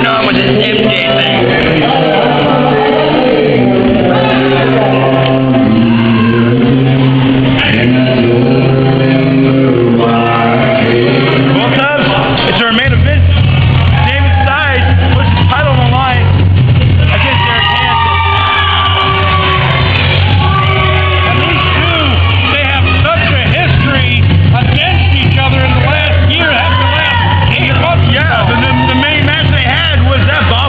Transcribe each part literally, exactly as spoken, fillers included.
going on with this M J thing? Well, Tubbs, it's our main event. David Styles puts his title on the line against Eric Hansen. And these two, they have such a history against each other in the last year, have the last eight months. Yeah, the, the, the main match they had was that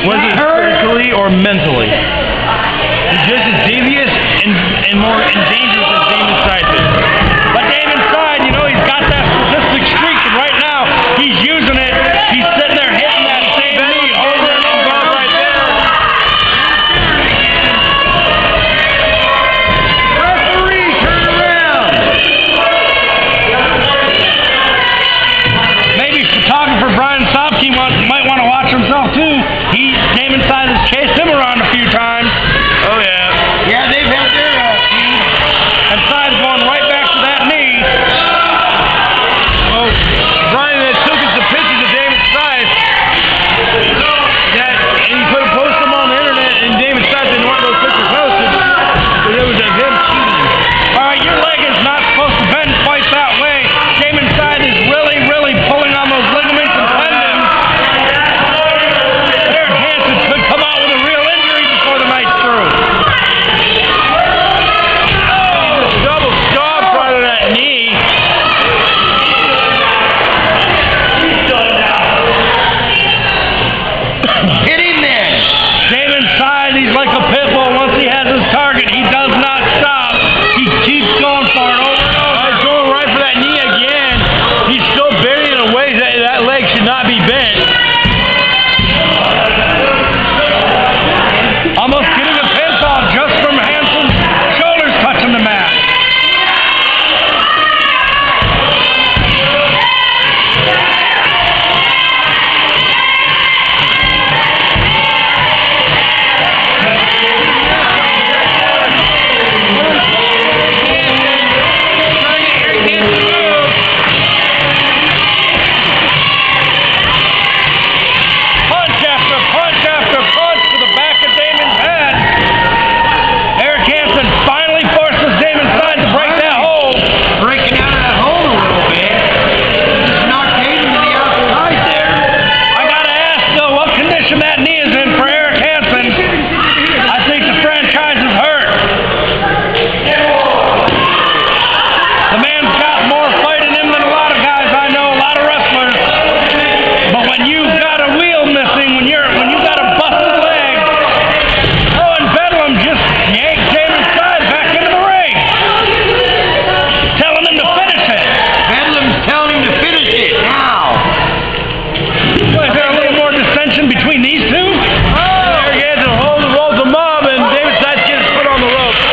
Was it physically or mentally? He's just as devious and, and more and dangerous as Damon Side is. But Damon Side, you know, he's got that sadistic streak, and right now he's using it. He's sitting there hitting that same knee over and over right there. Referee, turn around. Maybe photographer Brian Sopke might want to watch himself too. He, Damon Side has chased him around a few times. Oh yeah. Yeah, they've had their uh, feed. And Side's going right back to that knee. Well, Brian had took some pictures of Damon Side. That, and he put post them on the internet, and Damon Side didn't want those pictures posted. But it was of him cheating. Alright, your leg is not supposed to bend quite that way. Damon Side is really, really pulling on those ligaments and tendons. Eric Hansen could come out with a real injury before the night's through. Double job right of that knee. Hit him then. Damon Side, he's like a pit bull. Once he has his target, he does not stop. He keeps going for it over and over. He's going right for that knee again. He's still buried in a way that that leg should not be bent. Almost getting a pinfall just from Hansen's shoulders touching the mat. Punch after punch after punch to the back of Damon's head. Eric Hansen finally forces Damon Side to break that hole. Breaking out of that hole a little bit. Just knocked Hayden to the outside there. I gotta ask though, what condition that knee is in for Eric Hansen. I think the franchise is hurt. The man's got more fight in him than a lot of guys I know, a lot of wrestlers. But when you've got a wheel missing, when you're when you've got a busted leg, oh, and Bedlam just yanked Damon Side back into the ring, telling him to finish it. Bedlam's telling him to finish it now. Well, is there a little more dissension between these two? Oh, Eric Hansen holds, rolls him up, and David Side gets his foot on the rope.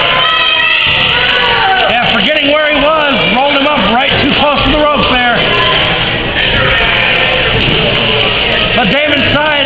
Yeah, forgetting where he was, rolled him up right too close to the ropes there. But Damon Side